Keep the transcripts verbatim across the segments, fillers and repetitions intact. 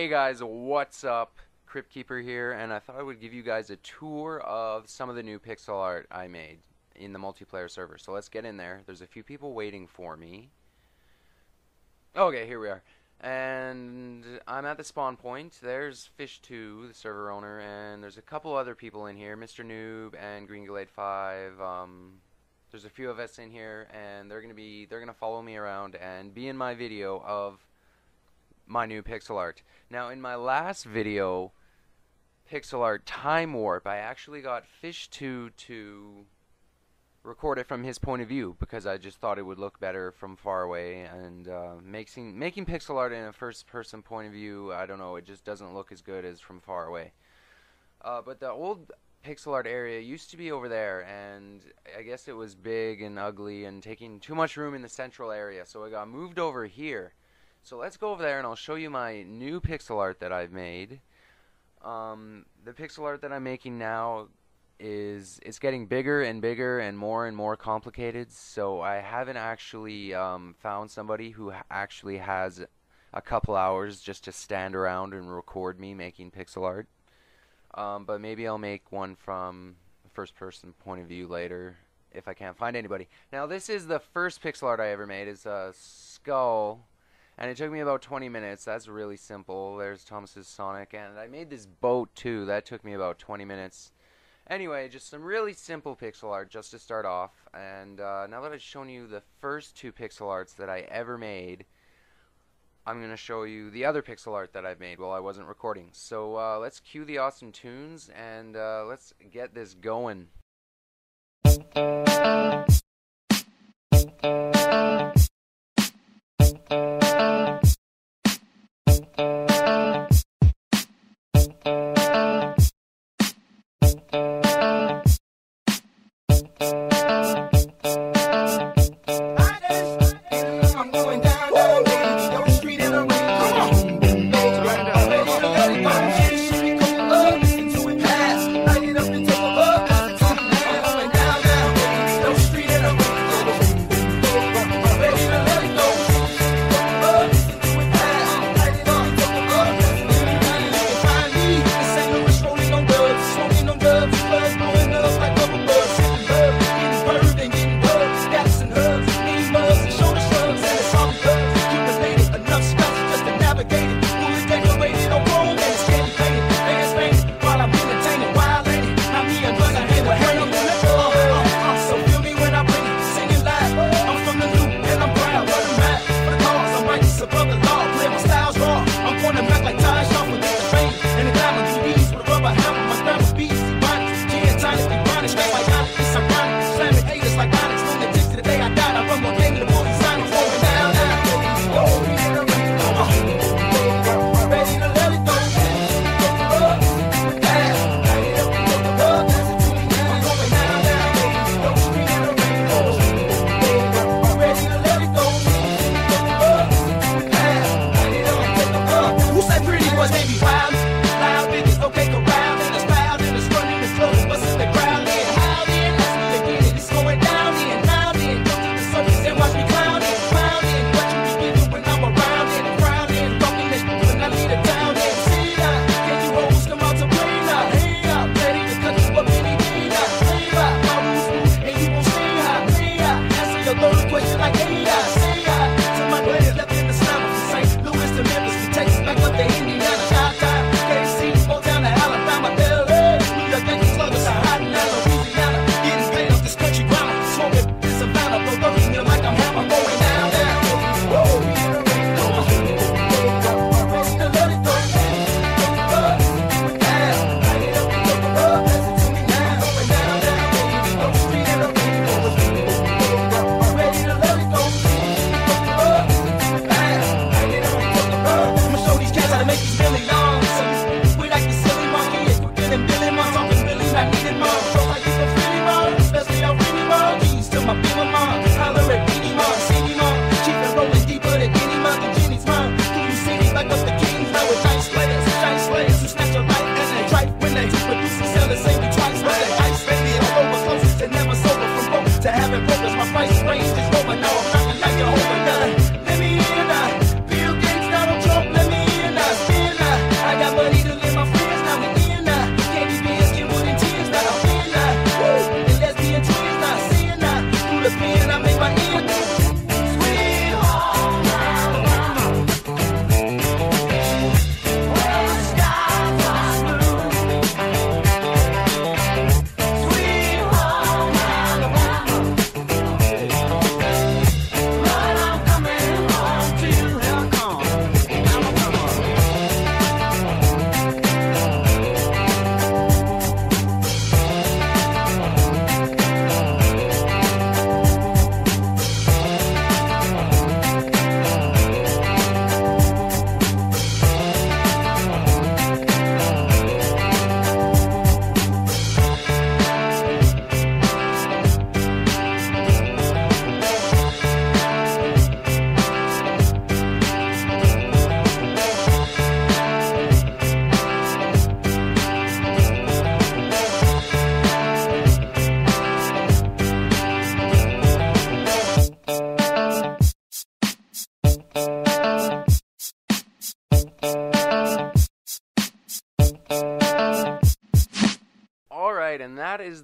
Hey guys, what's up? Crypt Keeper here, and I thought I would give you guys a tour of some of the new pixel art I made in the multiplayer server. So let's get in there. There's a few people waiting for me. Okay, here we are. And I'm at the spawn point. There's Fish two, the server owner, and there's a couple other people in here, Mister Noob and Green Glade five. Um, there's a few of us in here, and they're gonna be they're gonna follow me around and be in my video of my new pixel art. Now, in my last video, pixel art Time Warp, I actually got Fish two to record it from his point of view because I just thought it would look better from far away, and uh, making making pixel art in a first person point of view, I don't know, it just doesn't look as good as from far away. Uh, but the old pixel art area used to be over there, and I guess it was big and ugly and taking too much room in the central area, so I got moved over here. So let's go over there and I'll show you my new pixel art that I've made. Um, the pixel art that I'm making now is it's getting bigger and bigger and more and more complicated, so I haven't actually um, found somebody who ha actually has a couple hours just to stand around and record me making pixel art. Um, but maybe I'll make one from a first person point of view later if I can't find anybody. Now this is the first pixel art I ever made. It's a skull, and it took me about twenty minutes. That's really simple. There's Thomas's Sonic, and I made this boat too. That took me about twenty minutes. Anyway, just some really simple pixel art just to start off. And uh, now that I've shown you the first two pixel arts that I ever made, I'm going to show you the other pixel art that I've made while I wasn't recording. So uh, let's cue the awesome tunes and uh, let's get this going.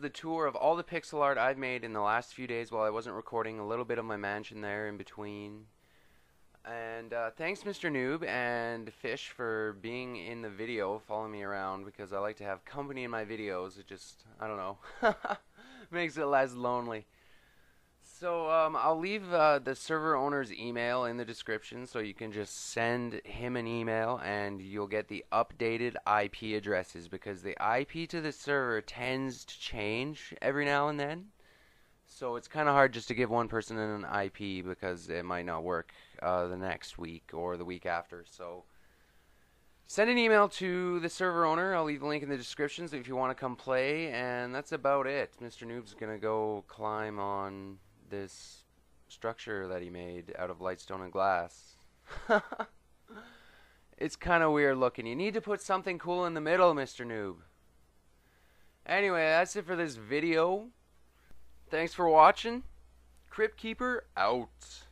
the tour of all the pixel art I've made in the last few days while I wasn't recording, a little bit of my mansion there in between. And uh, thanks Mister Noob and Fish for being in the video, following me around, because I like to have company in my videos. It just, I don't know, makes it less lonely. So um, I'll leave uh, the server owner's email in the description, so you can just send him an email and you'll get the updated I P addresses, because the I P to the server tends to change every now and then. So it's kind of hard just to give one person an I P, because it might not work uh, the next week or the week after. So send an email to the server owner. I'll leave the link in the description so if you want to come play. And that's about it. Mister Noob's going to go climb on this structure that he made out of lightstone and glass. It's kind of weird looking. You need to put something cool in the middle, Mister Noob. Anyway, that's it for this video. Thanks for watching. Crypt Keeper out.